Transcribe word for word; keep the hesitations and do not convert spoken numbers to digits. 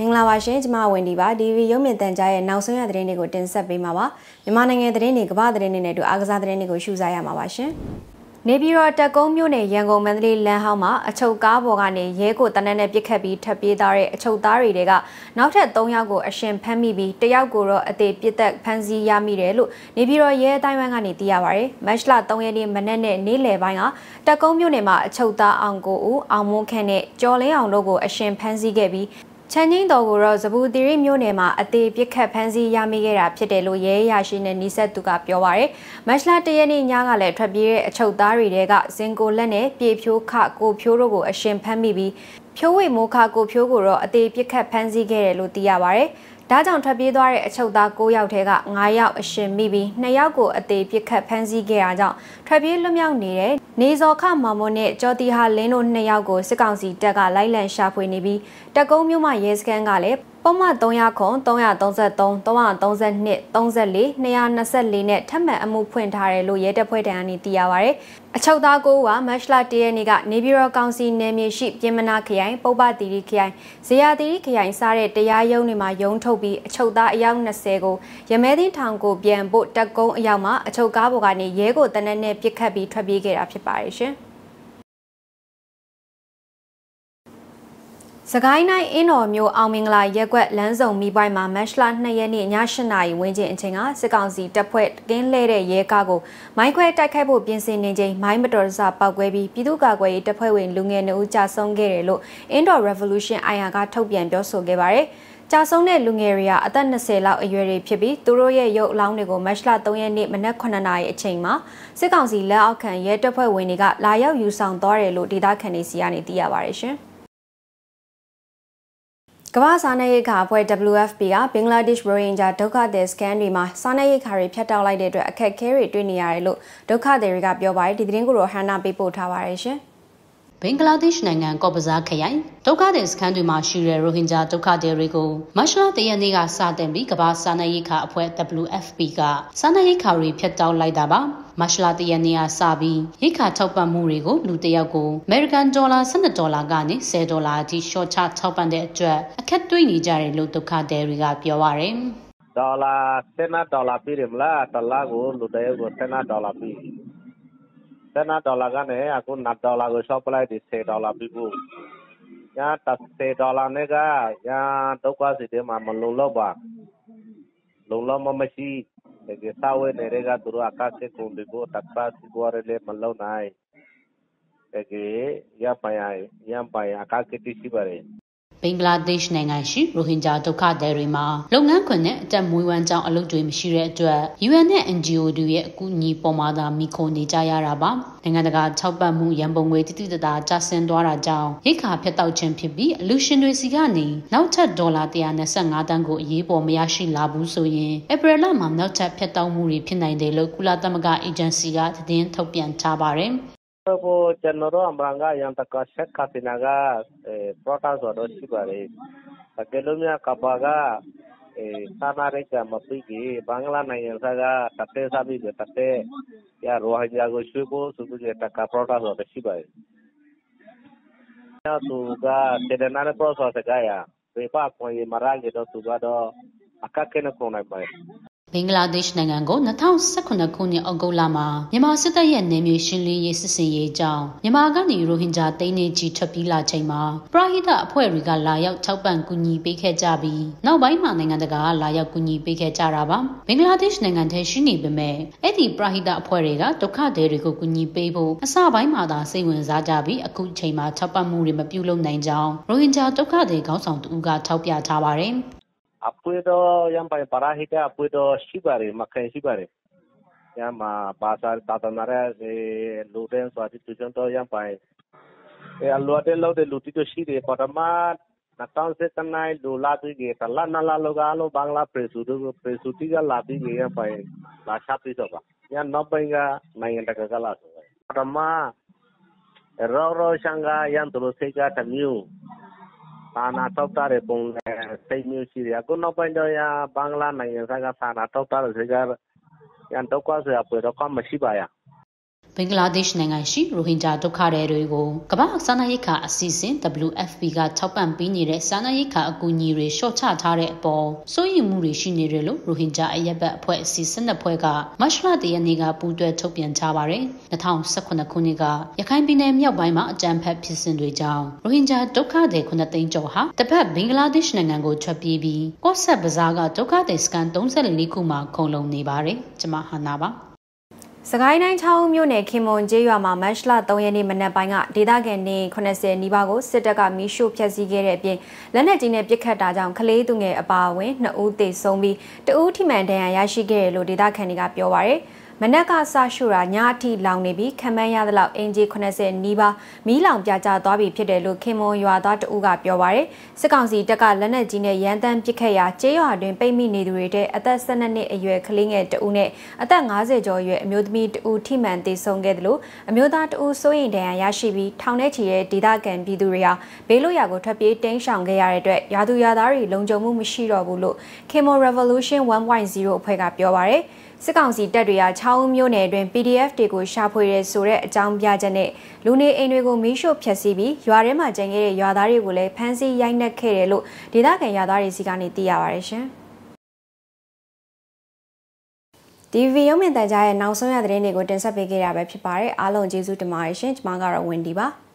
မင်္ဂလာပါရှင်ကျွန်မဝင်ဒီပါဒီဗီရုံမြင့်တန်ကြားရဲ့နောက်ဆုံးရသတင်းတွေကိုတင်ဆက်ပေးမှာပါမြန်မာနိုင်ငံသတင်းတွေကမ္ဘာသတင်းတွေနဲ့အတူအားကစားသတင်းတွေကိုရှုစားရမှာပါရှင်နေပြည်တော်တက်ကုန်းမြို့နယ်ရန်ကုန်မန္တလေးလမ်းဟောင်းမှာအချုပ်ကားပေါ်ကနေရဲကိုတနက်နဲ့ပြစ်ခတ်ပြီးထပ်ပြေးသားတဲ့အချုပ်သားတွေကနောက်ထပ်၃ယောက်ကိုအရှင်ဖမ်းမိပြီးတယောက်ကိုတော့အသေးပြစ်သက်ဖမ်းဆီးရမိတယ်လို့နေပြည်တော်ရဲအတိုင်းဝိုင်းကနေသိရပါဗျ။မတ်လ၃ရက်နေ့မနက်နဲ့နေ့လယ်ပိုင်းကတက်ကုန်းမြို့နယ်မှာအချုပ်သားအောင်ကိုဦးအောင်မွန်းခန့်နဲ့ကျော်လင်းအောင်တို့ကိုအရှင်ဖမ်းဆီးခဲ့ပြီးချန်ချင်းတော်ကိုတော့ဇဘူတီရီမြို့နယ်မှာအသေးပြစ်ခတ်ဖမ်းဆီးရမိခဲ့တာဖြစ်တယ်လို့ရဲရရှိနဲ့နီးစပ်သူကပြောပါရယ်မတ်လ၁ရက်နေ့ညကလည်းထွက်ပြေးတဲ့အချုပ်သားတွေတဲကဇင်ကိုလက်နဲ့ပြေဖြိုးခကိုဖြိုးတို့ကိုအရှင်ဖမ်းမိပြီးဖြိုးဝေမိုးခကိုဖြိုးကိုတော့အသေးပြစ်ခတ်ဖမ်းဆီးခဲ့တယ်လို့သိရပါရယ်ဒါကြောင့်ထွက်ပြေးသွားတဲ့အချုပ်သား၉ယောက်ထဲက၅ယောက်အရှင်မိပြီး၂ယောက်ကိုအသေးပြစ်ခတ်ဖမ်းဆီးခဲ့တာကြောင့်ထွက်ပြေးလွတ်မြောက်နေတဲ့နေဇော်ခမောင်မွန်းနဲ့ကျော်တီဟာလင်းတို့၂ယောက်ကိုစစ်ကောင်စီတပ်ကလိုက်လံရှာဖွေနေပြီးတက်ကုန်းမြို့မှာရဲစခန်းကလည်းပုံမှန်၃၀၀ခွန်၃၃၃ ၃၃၂ ၃၄ ၂၂၄နဲ့ထပ်မံအမှုဖွင့်ထားတယ်လို့ရဲတပ်ဖွဲ့ထံကနေသိရပါဗျ။အချုပ်သားကိုကမတ်လ၁ရက်နေ့ကနေပြည်တော်ကောင်စီနယ်မြေရှိပြင်မနာခရိုင်ပုပ္ပတိရီခရိုင်ဇေယျတိရီခရိုင်စတဲ့တရားရုံးတွေမှာရုံးထုတ်ပြီးအချုပ်သားအယောက်၂၀ကိုရမဲသင်းထောင်ကိုပြန်ဖို့တက်ကုန်းအယောက်မှာအချုပ်ကားပေါ်ကနေရဲကိုတနက်နဲ့ပြစ်ခတ်ပြီးထွက်ပြေးခဲ့တာဖြစ်ပါတယ်ရှင်။စကိုင်းတိုင်းအင်းတော်မြို့အောင်မင်္ဂလာရက်ကွက်လမ်းစုံမိပွိုင်းမှာမတ်လ၂ရက်နေ့ည၈နာရီဝန်းကျင်အချိန်ကစစ်ကောင်စီတပ်ဖွဲ့ကင်းလဲတဲ့ရဲကားကိုမိုင်းခွဲတိုက်ခိုက်ဖို့ပြင်ဆင်နေချိန်မိုင်းမတော်တဆပောက်ကွဲပြီးပြည်သူ့ကာကွယ်ရေးတပ်ဖွဲ့ဝင်လူငယ်နှစ်ဦးကြာဆုံးခဲ့တယ်လို့အင်းတော် Revolution အိုင်ယာကထုတ်ပြန်ပြောဆိုခဲ့ပါတယ်။ကြာဆုံးတဲ့လူငယ်တွေကအသက်၂၀လောက်အရွယ်တွေဖြစ်ပြီးသူတို့ရဲ့ရုပ်အလောင်းတွေကိုမတ်လ၃ရက်နေ့မနက်9နာရီအချိန်မှာစစ်ကောင်စီလက်အောက်ခံရဲတပ်ဖွဲ့ဝင်တွေကလာရောက်ယူဆောင်သွားတယ်လို့ဒေသခံတွေစီကနေသိရပါတယ်ရှင်။ကမ္ဘာစားနပ်ရိက္ခာအဖွဲ့ W F P ကဘင်္ဂလားဒေ့ရှ်ရိုဟင်ဂျာဒုက္ခသည်စခန်းတွေမှာစားနပ်ရိက္ခာတွေဖြတ်တောက်လိုက်တဲ့အတွက်အခက်အခဲတွေတွေ့နေရတယ်လို့ဒုက္ခသည်တွေကပြောပါတယ်ဒီသတင်းကိုတော့ဟန်နာပေးပို့ထားပါတယ်ရှင်ဘင်္ဂလားဒေ့ရှ်နိုင်ငံကော့ဘဇားခရိုင်ဒုက္ခသည်စခန်းတွေမှာရှိတဲ့ရိုဟင်ဂျာဒုက္ခသည်တွေကိုမတ်လ၁ရက်နေ့ကစတင်ပြီးကမ္ဘာစားနပ်ရိက္ခာအဖွဲ့ W F P ကစားနပ်ရိက္ခာတွေဖြတ်တောက်လိုက်တာပါမတ်လ၁ရက်နေ့ကစပြီးရိက္ခာထောက်ပံ့မှုတွေကိုလူတစ်ယောက်ကိုအမေရိကန်ဒေါ်လာ၁၂ဒေါ်လာကနေ၁၀ဒေါ်လာအထိရှော့ချထောက်ပံ့တဲ့အတွက်အခက်တွေ့နေကြတယ်လို့ဒုက္ခသည်တွေကပြောပါရယ်ဒေါ်လာ၁၂ဒေါ်လာပေးတယ်မလားတစ်လကိုလူတစ်ယောက်ကို၁၂ဒေါ်လာပေး၁၂ဒေါ်လာကနေအခု၂ဒေါ်လာကိုရှော့ပလိုက်တယ်၁၀ဒေါ်လာပေးဖို့ညာ၁၀ဒေါ်လာနဲ့ကညာဒုက္ခစီတွေမှာမလုံလောက်ပါလုံလောက်မမရှိဒီစားဝယ်တွေကသူတို့အကားစကုန်ပြီးတော့တက်ပါစီပေါ်ရဲမလုံနိုင်ဒီရပိုင်ရပိုင်အကားကတိရှိပါတယ်ဘင်္ဂလားဒေ့ရှ်နိုင်ငံရှိရိုဟင်ဂျာဒုက္ခသည်တွေမှာလုပ်ငန်းခွင်နဲ့အတက်မွေးဝမ်းကြောင်းအလုပ်တွေမရှိတဲ့အတွက် U N နဲ့ N G O တွေရဲ့အကူအညီပေါ်မှာသာမိခိုနေကြရတာပါနိုင်ငံတကာထောက်ပံ့မှုရန်ပုံငွေတိတိတသားကျဆင်းသွားတာကြောင့်ရိက္ခာဖျက်တောက်ခြင်းဖြစ်ပြီးအလူရှင်တွေစီကနေနောက်ထပ်ဒေါ်လာ၁၂၅တန်းကိုအရေးပေါ်မရရှိလာဘူးဆိုရင်ဧပြီလမှာနောက်ထပ်ဖျက်တောက်မှုတွေဖြစ်နိုင်တယ်လို့ကုလသမဂ္ဂအေဂျင်စီကသတင်းထုတ်ပြန်ထားပါတယ်ကိုကျွန်တော်တို့အမှန်ကရန်တကဆက်ခတ်နာကပရိုတာဆိုတော့ရှိပါတယ်တကယ်လို့များကဘာကအဲစာနာရိတ်ကမပြီးကြီးဘင်္ဂလားနိုင်ငံကတတဲစားပြီးတတဲရရိုဟင်ဂျာကိုရွှေ့ဖို့ဆိုပြီးတကပရိုတာဆိုတော့ရှိပါတယ်နောက်သူကစေတနာနဲ့ပရိုဆော့စကားရပေပါခွင့်မရကြတော့သူကတော့အခက်ခဲနဲ့ပုံနိုင်ပါတယ်ဘင်္ဂလားဒေ့ရှ်နိုင်ငံကို၂၀၁၇ခုနှစ်အောက်တိုဘာလမှာမြန်မာစစ်တပ်ရဲ့နယ်မြေရှင်းလင်းရေးစစ်ဆင်ရေးကြောင့်မြန်မာကနေရိုဟင်ဂျာတိန်းနေကြီးထွက်ပြေးလာချိန်မှာပရဟိတအဖွဲ့တွေကလာရောက်ထောက်ပံ့ကူညီပေးခဲ့ကြပြီးနောက်ပိုင်းမှာနိုင်ငံတကာကလာရောက်ကူညီပေးခဲ့ကြတာပါဘင်္ဂလားဒေ့ရှ်နိုင်ငံထဲရှိနေပေမဲ့အဲ့ဒီပရဟိတအဖွဲ့တွေကဒုက္ခသည်တွေကိုကူညီပေးဖို့အစပိုင်းမှာသာစိတ်ဝင်စားကြပြီးအခုချိန်မှာထောက်ပံ့မှုတွေမပြုလုပ်နိုင်ကြောင်းရိုဟင်ဂျာဒုက္ခသည်ခေါင်းဆောင်တူကထောက်ပြထားပါတယ်အပွေတော့ရံပိုင်ပရာဟိတအပွေတော့ရှိပါတယ်မခင်ရှိပါတယ်ရမဘာသာတာတနာရဲလူတဲ့ဆိုတဲ့သူကျွန်တော်ရံပိုင်အလောတဲ့လို့တဲ့လူတီတို့ရှိတယ်ပထမ၂၀၁၇နိုင်လူလာပြီးကလာနလာလောကလောဘင်္ဂလားပရိစုတို့ပရိစုတိကလာပြီးရံပိုင်လာချပြီးတော့ပါရနောက်ပိုင်းကနိုင်ငံတကာကလာဆိုပထမရောရောရှန်ကရံတို့စိတ်ကတမျိုးစာနာထောက်ထားတဲ့ပုံစိတ်မျိုးရှိတယ်အခုနောက်ပိုင်းတော့ရဘင်္ဂလားနိုင်ငံကစာနာထောက်ထားတဲ့စိတ်ကရန်တော့ကွာဆိုရပွေတော့ကမရှိပါရဘင်္ဂလားဒေ့ရှ်နိုင်ငံရှိရိုဟင်ဂျာဒုက္ခသည်တွေကိုကမ္ဘာစားနပ်ရိက္ခာအစီအစဉ် W F P ကထောက်ပံ့ပေးနေတဲ့စားနပ်ရိက္ခာအကူအညီတွေလျှော့ချထားတဲ့အပေါ်စိုးရိမ်မှုတွေရှိနေတယ်လို့ရိုဟင်ဂျာအရက်ဘတ်အဖွဲ့အစည်း၁၂ဖွဲ့ကမတ်လတရက်နေ့ကပူးတွဲထုတ်ပြန်ထားပါတယ်။၂၀၁၈ခုနှစ်ကရခိုင်ပြည်နယ်မြောက်ပိုင်းမှာအကြမ်းဖက်ဖြစ်စဉ်တွေကြောင့်ရိုဟင်ဂျာဒုက္ခသည်ခုနှစ်သိန်းကျော်ဟာတစ်ဖက်ဘင်္ဂလားဒေ့ရှ်နိုင်ငံကိုထွက်ပြေးပြီးကော့ဆက်ဘဇားကဒုက္ခသည်စခန်း၃၄ခုမှာခုံလုံနေပါတယ်။ကျွန်မဟာနာပါစကိုင်းတိုင်းချောင်းမြို့နယ်ခင်မွန်ကျေးရွာမှာမတ်လ၃ရက်နေ့မနက်ပိုင်းကဒေသခံနေခုနှစ်ဆယ်နီးပါးကိုစစ်တပ်ကမီးရှို့ဖျက်ဆီးခဲ့တဲ့အပြင်လက်နက်ကြီးနဲ့ပစ်ခတ်တာကြောင့်ကလေးသူငယ်အပါအဝင်နှစ်ဦးသေဆုံးပြီးတဦးထိမှန်ဒဏ်ရာရရှိခဲ့တယ်လို့ဒေသခံတွေကပြောပါရယ်မနက်ကစရှို့တာညအထိလောင်နေပြီးခံမှန်းရသလောက်အင်ဂျီခုနှစ်ဆယ်နီးပါးမီးလောင်ပြာကျသွားပြီဖြစ်တယ်လို့ခင်မွန်ရွာသားတဦးကပြောပါရယ်စစ်ကောင်စီတပ်ကလက်နက်ကြီးနဲ့ရန်တမ်းပစ်ခတ်ရာကျေးရွာတွင်ပိတ်မိနေသူတွေတဲ့အသက်၁၂နှစ်အရွယ်ကလေးငယ်တဦးနဲ့အသက်၅၀ကျော်အရွယ်အမျိုးသမီးတဦးထိမှန်သေဆုံးခဲ့တယ်လို့အမျိုးသားတဦးစိုးရိမ်ဒဏ်ရာရရှိပြီးထောင်ထဲချီတဲ့ဒေသခံပြည်သူတွေဟာဘေးလွတ်ရာကိုထွက်ပြေးတိမ်းရှောင်ခဲ့ရတဲ့အတွက်ရွာသူရွာသားတွေလုံခြုံမှုမရှိတော့ဘူးလို့ခင်မွန် Revolution one point zero အဖွဲ့ကပြောပါရယ်စစ်ကောင်စီတပ်တွေကချောင်းမြို့နယ်တွင် P D F တွေကိုရှာဖွေရဲဆိုတဲ့အကြောင်းပြချက်နဲ့လူနေအိမ်တွေကိုမီးရှို့ဖျက်ဆီးပြီးရွာထဲမှာကျန်ခဲ့တဲ့ရွာသားတွေကိုလည်းဖမ်းဆီးရိုက်နှက်ခဲ့တယ်လို့ဒေသခံရွာသားတွေစီကနေသိရပါတယ်ရှင်။ ဒီဗီဒီယိုမြင်သံကြားရဲ့နောက်ဆုံးရသတင်းတွေကိုတင်ဆက်ပေးခဲ့ရတာပဲဖြစ်ပါတယ်အားလုံးကျေးဇူးတင်ပါတယ်ရှင်ကျွန်မကတော့ဝင်ဒီပါ